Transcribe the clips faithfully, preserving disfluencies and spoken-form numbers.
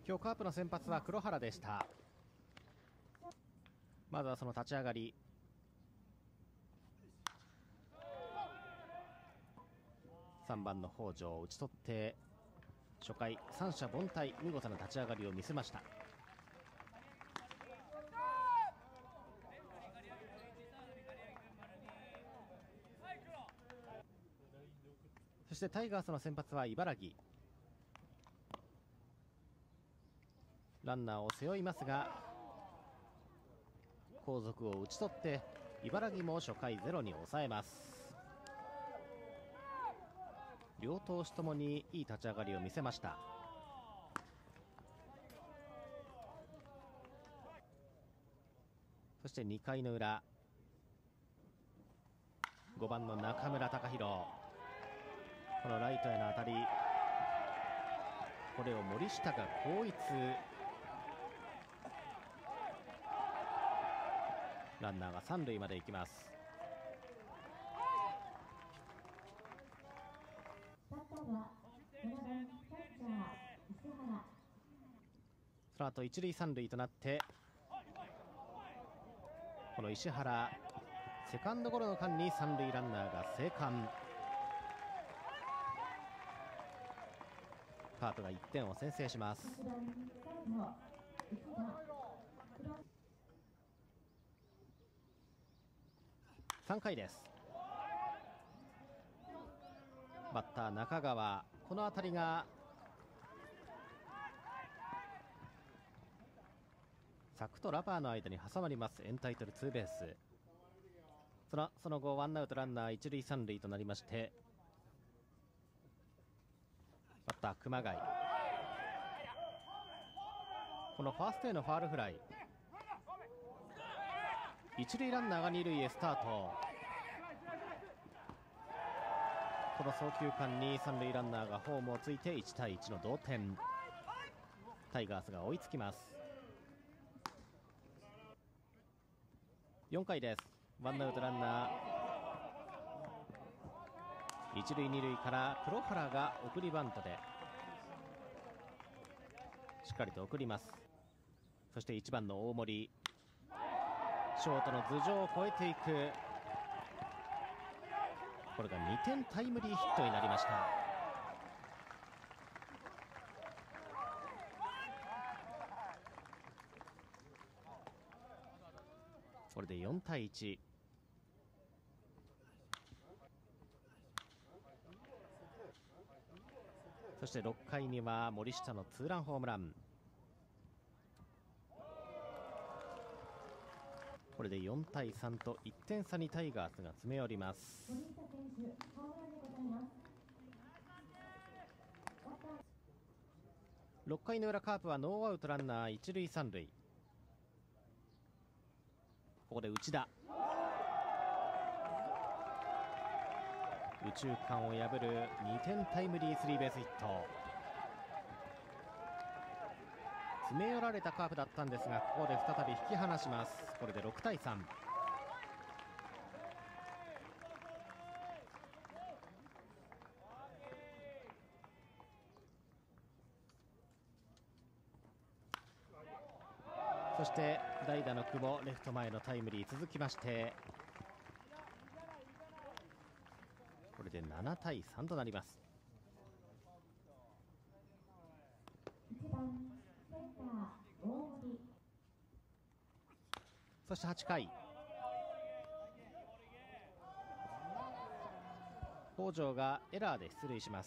今日カープの先発は黒原でした。まずはその立ち上がり、さんばんの北條を打ち取って初回三者凡退、見事な立ち上がりを見せました。そしてタイガースの先発は茨城。ランナーを背負いますが後続を打ち取って茨城も初回ゼロに抑えます。両投手ともにいい立ち上がりを見せました。そしてにかいの裏、ごばんの中村貴弘、このライトへの当たり、これを森下が後逸。ランナーが三塁まで行きます。その後一塁三塁となって、この石原セカンドゴロの間に三塁ランナーが生還。カープがいってんを先制します。さんかいです。バッター中川、この当たりが柵とラバーの間に挟まります。エンタイトルツーベース。そのその後ワンアウトランナー一塁三塁となりまして、バッター熊谷、このファーストへのファールフライ、一塁ランナーが二塁へスタート。この送球間に三塁ランナーがホームをついていちたいいちの同点。タイガースが追いつきます。よんかいです。ワンアウトランナー一塁二塁から黒原が送りバントでしっかりと送ります。そしていちばんの大森、ショートの頭上を越えていく、これがにてんタイムリーヒットになりました。これでよんたいいち。そしてろっかいには森下のツーランホームラン。これでよんたいさんといってん差にタイガースが詰め寄ります。ろっかいの裏、カープはノーアウトランナー一塁三塁。ここで内田、右中間を破るにてんタイムリースリーベースヒット。詰め寄られたカープだったんですが、ここで再び引き離します。これでろくたいさん。そして代打の久保、レフト前のタイムリー続きまして、これでななたいさんとなります。そしてはちかい、北條がエラーで出塁します。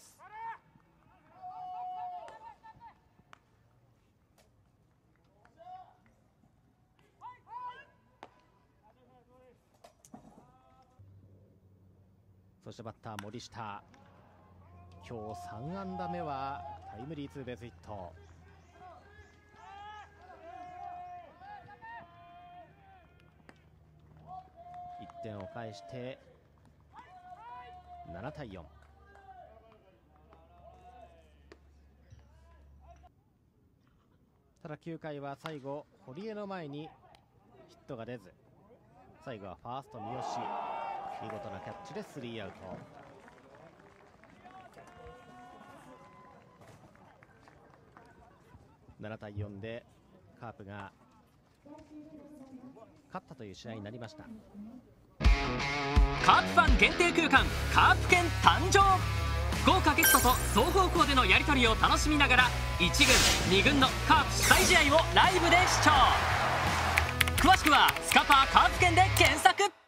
そしてバッター森下、今日さんあんだめはタイムリーツーベースヒット。いってんを返してななたいよん。ただきゅうかいは最後堀江の前にヒットが出ず、最後はファースト三好、見事なキャッチでスリーアウト。 ななたいよんでカープが勝ったという試合になりました。 カープファン限定空間カープ券誕生。豪華ゲストと双方向でのやり取りを楽しみながらいち軍に軍のカープ主催試合をライブで視聴。詳しくはスカパーカープ券で検索。